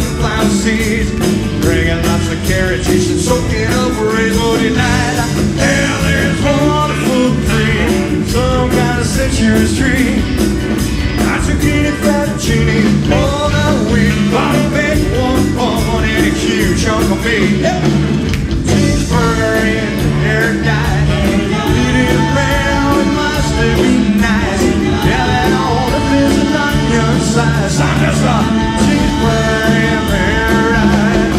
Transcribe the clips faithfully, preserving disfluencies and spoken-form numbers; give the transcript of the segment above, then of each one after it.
sunflower seeds, bringing lots of carrot juice and soaking up rainbow night. Hell, there's one wonderful tree, some kind of citrus tree. Got zucchini, fettuccine, all the week. Bottle bake one bun and a huge chunk of meat. Yeah. Cheeseburger in paradise, eating around with mustard be nice. Yeah, that all the fish and onion slice. I'm just a cheeseburger in paradise.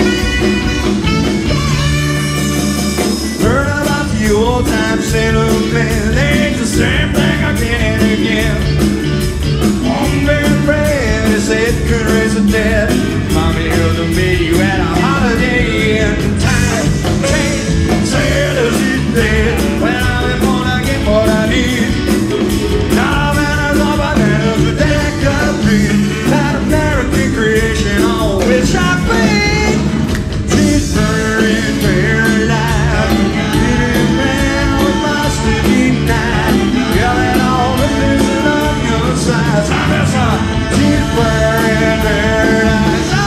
Heard about the old time sailor man, they ain't the same thing again and again. One big bread, they said could raise the dead. Mommy heard to meet you at a holiday in time. Change, sailors is dead. When I'm in born, I get what I need. Now bananas on bananas with that cut breed. That American creation on which I feed. Cheeseburger in paradise, eating man with mustard eat night. Yelling all the fish and onion slice. I'm just a cheeseburger in paradise.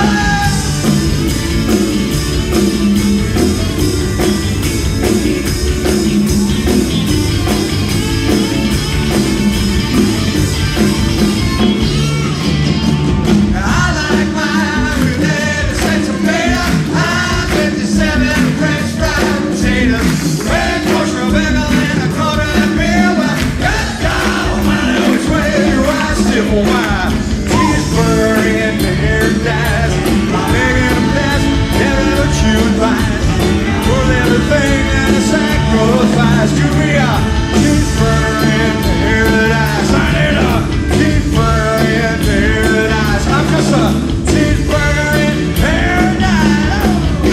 Cheeseburger in paradise, I'm making a mess, never chewed rice. Worth everything and a sacrifice to be a cheeseburger in paradise. I need a cheeseburger in paradise. I'm just a cheeseburger in paradise.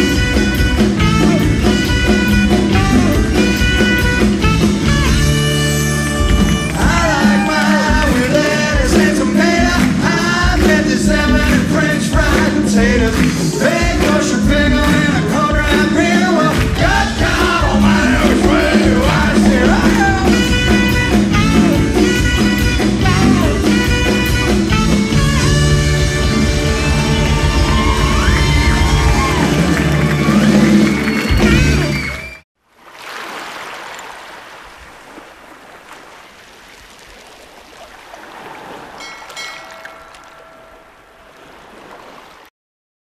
I like mine with lettuce and tomato. French fried potatoes.